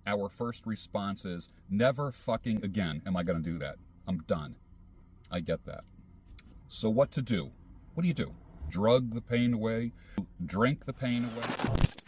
our first response is, never fucking again am I going to do that. I'm done. I get that. So what to do? What do you do? Drug the pain away? Drink the pain away?